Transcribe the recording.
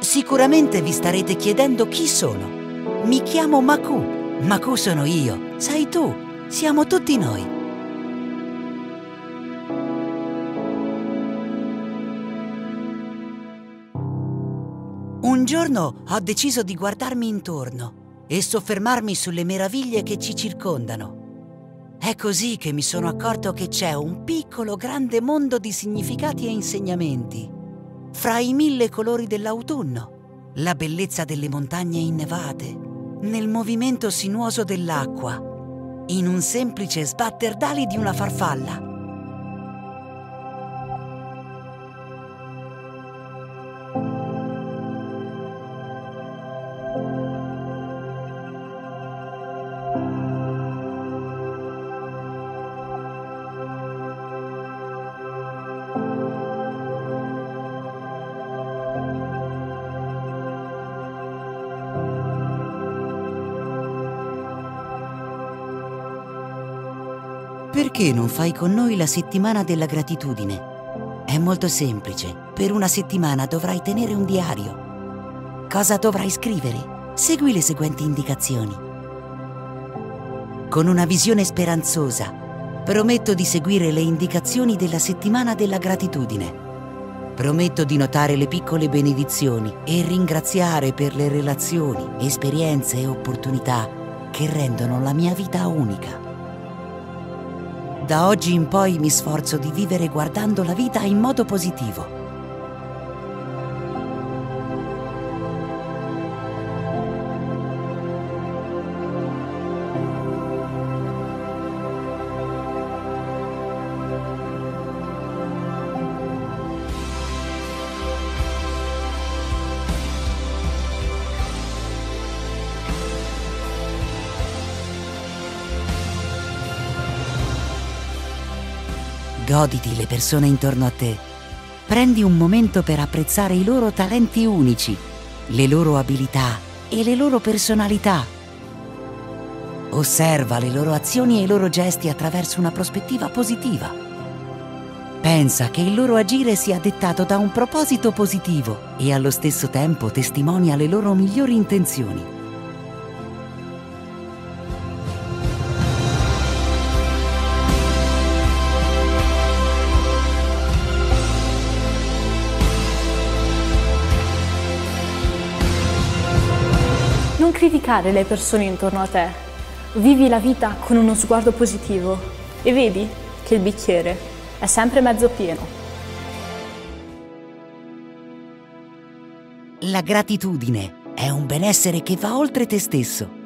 Sicuramente vi starete chiedendo chi sono. Mi chiamo Maku. Maku sono io, sei tu, siamo tutti noi. Un giorno ho deciso di guardarmi intorno e soffermarmi sulle meraviglie che ci circondano. È così che mi sono accorto che c'è un piccolo grande mondo di significati e insegnamenti. Fra i 1000 colori dell'autunno, la bellezza delle montagne innevate, nel movimento sinuoso dell'acqua, in un semplice sbatter d'ali di una farfalla. Perché non fai con noi la settimana della gratitudine? È molto semplice. Per una settimana dovrai tenere un diario. Cosa dovrai scrivere? Segui le seguenti indicazioni. Con una visione speranzosa, prometto di seguire le indicazioni della settimana della gratitudine. Prometto di notare le piccole benedizioni e ringraziare per le relazioni, esperienze e opportunità che rendono la mia vita unica. Da oggi in poi mi sforzo di vivere guardando la vita in modo positivo. Goditi le persone intorno a te. Prendi un momento per apprezzare i loro talenti unici, le loro abilità e le loro personalità. Osserva le loro azioni e i loro gesti attraverso una prospettiva positiva. Pensa che il loro agire sia dettato da un proposito positivo e allo stesso tempo testimonia le loro migliori intenzioni. Non criticare le persone intorno a te. Vivi la vita con uno sguardo positivo e vedi che il bicchiere è sempre mezzo pieno. La gratitudine è un benessere che va oltre te stesso.